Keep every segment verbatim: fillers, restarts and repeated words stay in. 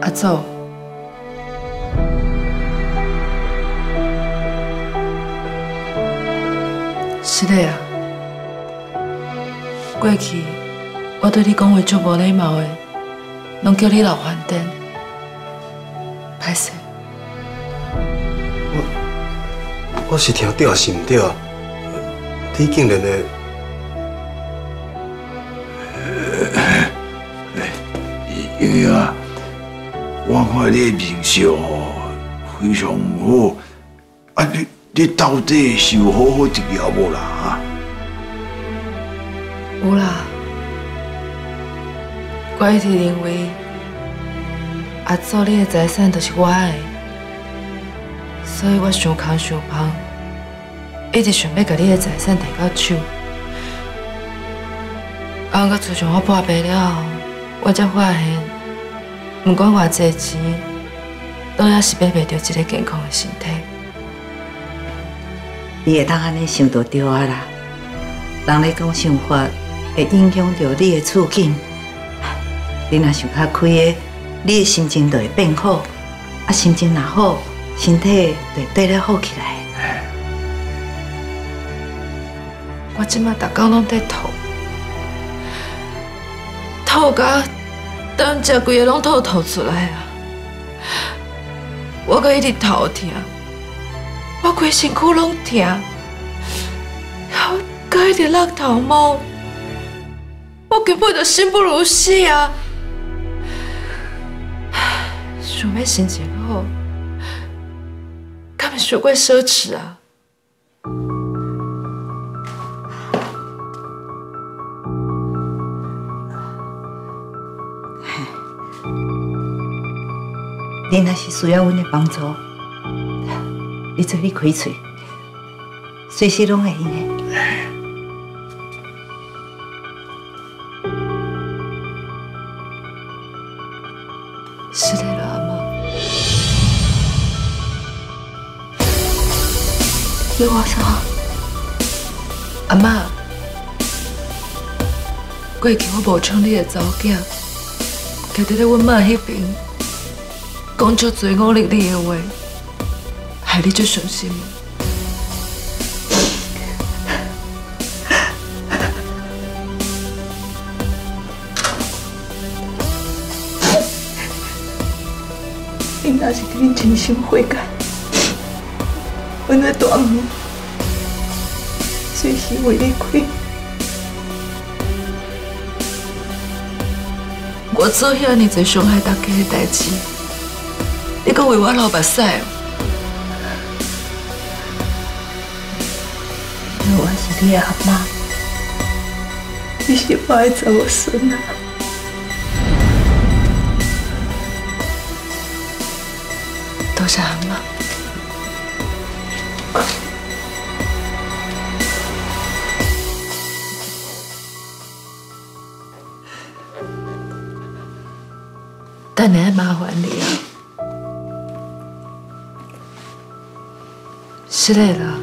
阿祖，是的啊。过去我对你讲话足无礼貌的，拢叫你老翻颠，歹势。 我我是听对是毋对？你竟然会…… 因为啊，我看你的面相哦非常唔好，啊你你到底是有好好治疗无啦？哈？ 有啦，我一直认为阿祖你的财产就是我的，所以我想空想胖，一直想要把你的财产摕到手。啊，到自从我破病了后，我才发现，不管偌济钱，都也是买袂到一个健康的身体。 你会当安尼想就对啊啦。人咧讲想法会影响到你的处境，你若想较开的，你的心情就会变好。啊，心情若好，身体就会对咧好起来。 我即马逐工拢在吐，吐甲当食规个拢吐吐出来啊！我阁一直头痛，我规身躯拢痛，我阁一直落头毛，我根本就生不如死啊！想要心情好，敢会太过奢侈啊！ 你若是需要阮的帮助，你做你开嘴，随时拢会用的。 是的啦，阿妈。 你话啥？ 阿妈，过去我无抢你的查某囝，徛伫咧阮妈迄边。讲足侪忤逆你的话，害你足伤心。 你若是对你真心悔改，阮的大门随时为你开。 我做遐尼侪伤害大家的代志。你阁为我流目屎哦！ 因为我是你的阿妈，你是我的查某孙啊！ 多谢阿妈。等下麻烦你啊！是的啦，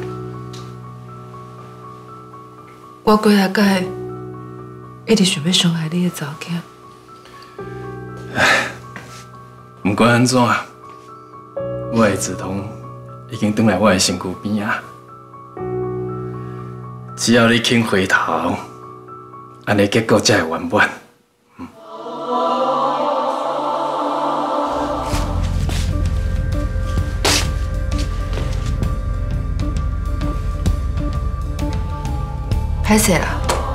我过来届一直想要伤害你的查某囝。 唉，不管安怎，我的梓潼已经转来我的身躯边啊。只要你肯回头，安尼结果才会圆满。嗯。 歹势啦，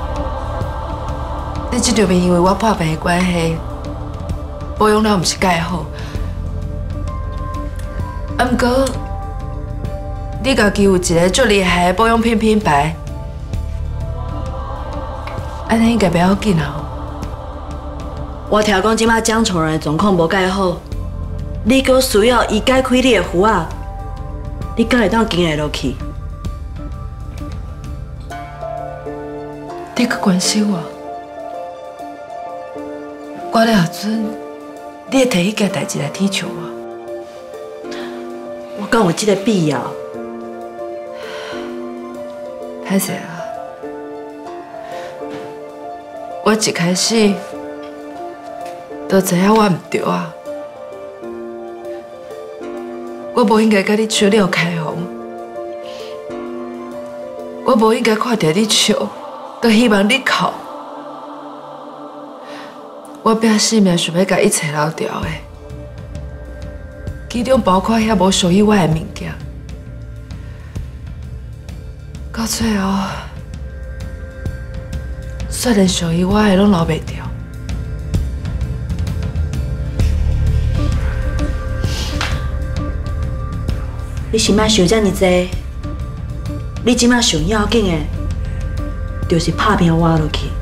你这条病因为我破病的关系，保养了毋是介好。啊，毋过你家己有一个足厉害的保养品品牌，安尼应该袂要紧啊。 我听讲即摆蒋崇仁的状况无介好，你阁需要伊解开你的符啊，你敢会当经下落去？ 你阁关心我，我了后阵，你会摕迄件代志来天笑我？ 我敢有这个必要？ 歹势啊！我一开始就知影我唔对啊， 我无应该甲你笑了开红，我无应该看到你笑，佮希望你哭。我拼性命想要甲一切留掉的，其中包括遐无属于我的物件，到最后，虽然属于我的拢留袂掉。 你是莫想遮尔济，你即马上要紧的，就是拍拼活落去。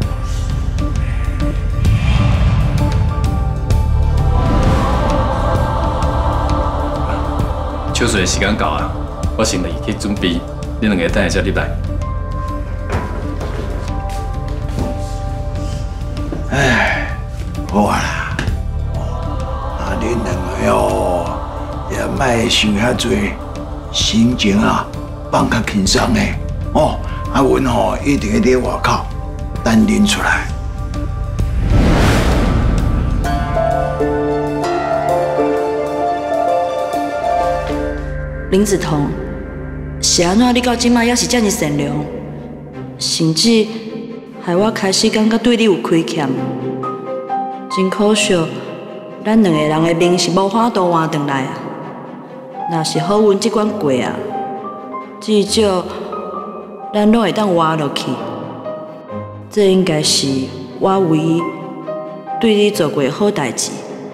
手术的时间到啊，我先入去准备，你两个等下才入来。 唉，好啊啦，啊，恁两个哦。 也莫想遐多，心情啊放较轻松的哦。啊，阮吼一定会伫外口等恁出来。 林子彤，是安怎你到即马还是遮尔善良，甚至害我开始感觉对你有亏欠，真可惜，咱两个人的命是无法度换转来啊。 若是好运即关过啊，至少咱拢会当活落去。这应该是我唯一对你做过的好代志。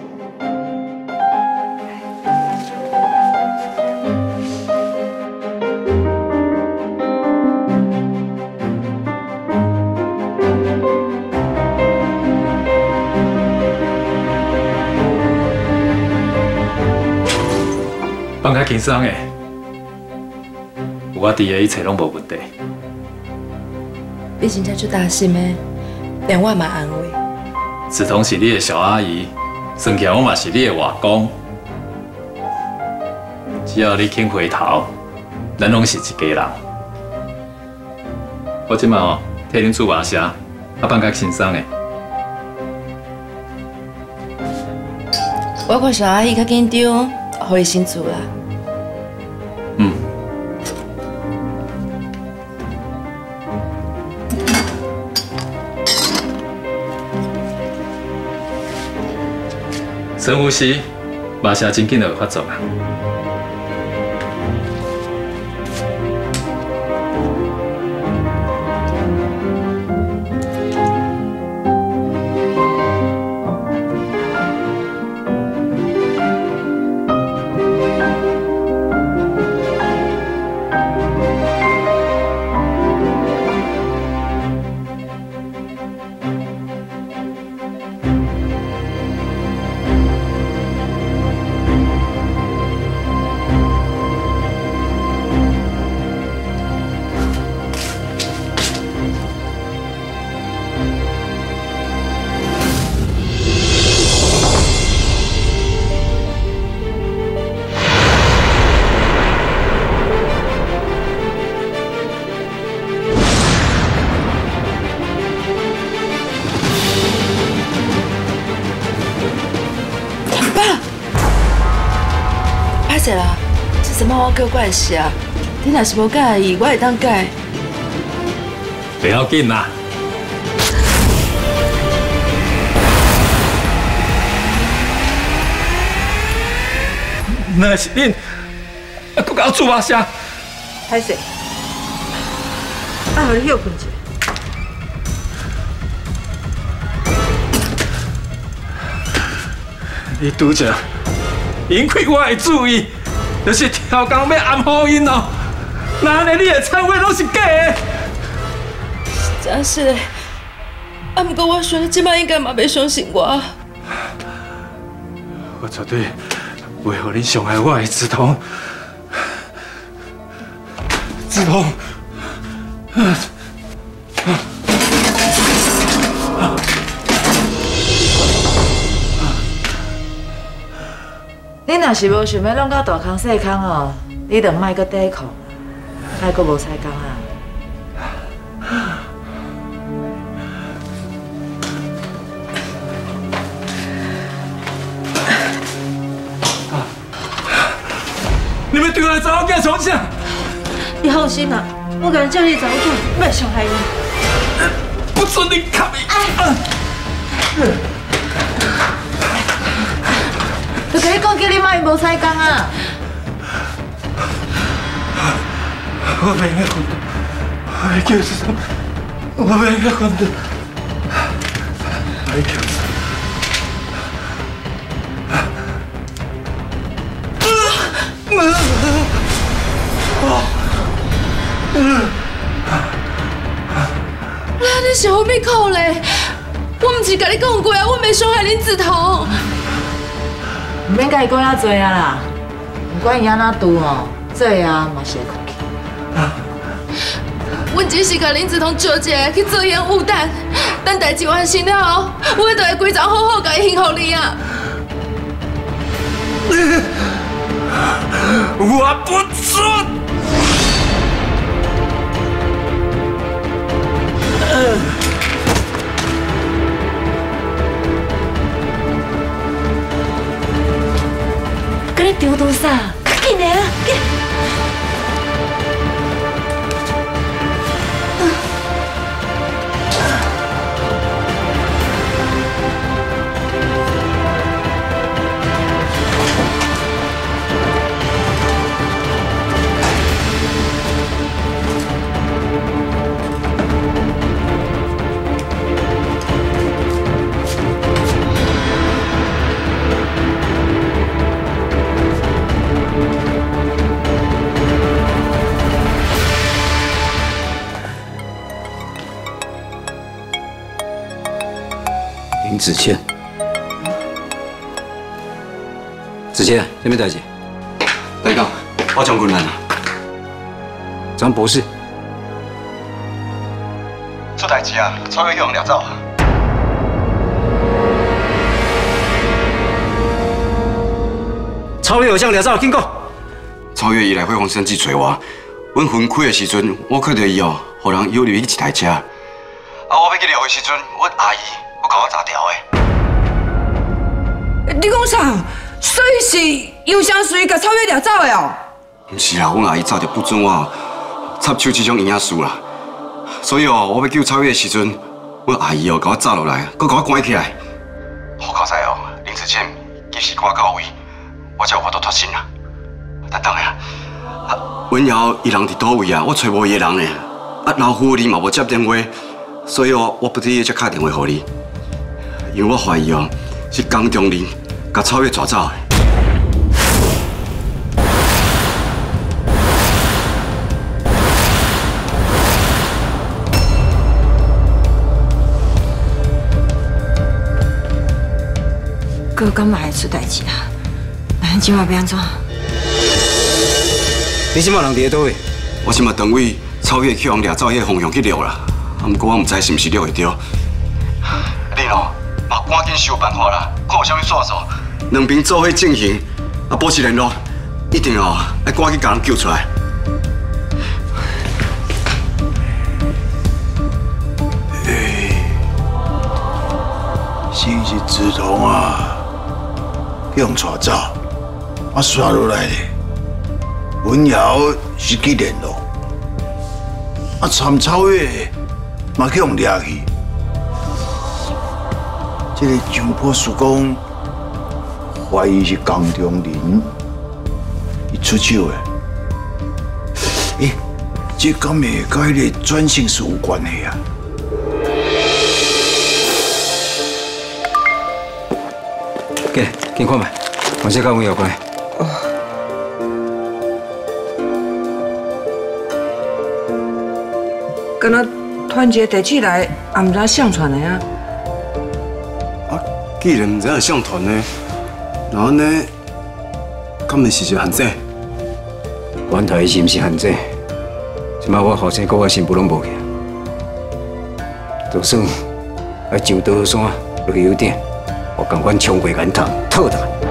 放较轻松诶，有我伫诶，一切拢无问题。 你真正足担心诶，连我嘛安慰。 子彤是你诶小阿姨，算起来我嘛是你诶外公。只要你肯回头，咱拢是一家人。我即马哦替恁煮饭食，啊放较轻松诶。 我看小阿姨较紧张。 互伊先做啦。 嗯。深呼吸，马上真紧就会发作啦。 歹势啦，这什么我叫怪事啊？你若是无介意，我会当改。 不要紧啦。那是恁，啊，搁搞煮饭食。 歹势，爱互你休困一下。 你拄着引起我的注意，就是超工要暗好因哦。那安尼你的忏悔拢是假的。 真是的，啊，不过我想你即摆应该嘛袂相信我。 我绝对不会让你伤害我的梓潼。梓潼，啊！ 你若是无想要弄到大坑细坑哦，你就莫阁抵抗，莫阁无采工啊！ 对我查某囝创啥？ 你放心啦，我甲你叫你查某囝，莫伤害伊。 不准你靠伊！ 就甲你讲，叫你妈伊无采工啊！ 我袂晓混的，我会叫什么？我袂晓混的，我会叫什么？ 你是何必哭嘞？我唔是甲你讲过啊，我袂伤害林子彤。 唔免甲伊讲遐多啊啦，不管伊安怎拄哦，这啊嘛是会哭去。 阮只是甲林子彤招一个去做烟雾弹，等代志完成了后，我就会规早好好甲伊幸福你啊。 我不准！ 跟你丢多啥？快紧来啊！紧！ 林子谦，子谦，什么代志？ 大哥，我将军来了。 张博士， 出代志啊！超越用掠走啊！ 超越有向掠走，紧讲。 超越伊来辉煌生机找我，阮分开的时阵，我看到伊哦，互人诱入去一台车。啊，我要去撩的时阵，阮阿姨。 我甲我查条的。 你讲啥？所以是有相随甲超越掠走的哦？ 唔是啦，阮阿姨早就不准我插手这种营养素啦。所以哦，我要救超越的时阵，阮阿姨哦甲我抓落来，佮甲我关起来。好靠在哦，林子健及时赶我到位，我才有法度脱身啦。等等下，啊，阮瑶伊人伫倒位啊？我找无伊个人呢。啊，老夫你嘛无接电话，所以哦，我不得已才打电话给你。 因为我怀疑哦，是江中林甲超越抓走的。 哥敢嘛会出代志啊？咱今晚要安怎？ 你即马人伫倒位？ 我即马单位超越去往掠走迄个方向去掠啦，啊，不过我唔知是毋是掠会着。你哦。 嘛，赶紧想办法啦！看有啥物线索，两边做伙进行，啊，保持联络，一定哦，要赶紧将人救出来。 哎，是不是子彤啊？用带走，啊，刷落来咧。文瑶是去联络，啊，参超越嘛去用掠去。 这个上坡叔公怀疑是江中林伊出手的，诶，这敢会跟迄个转性是有关系啊？ 给，紧看吧，我这跟阮有关。 敢若团结地起来，也毋知上传的啊。 既然唔知影上团呢，然后呢，敢会是一个限制？ 管他伊是毋是限制，即摆我后生国我新妇拢无去，就算要上刀山落去油店，我共款冲过眼头，套倒。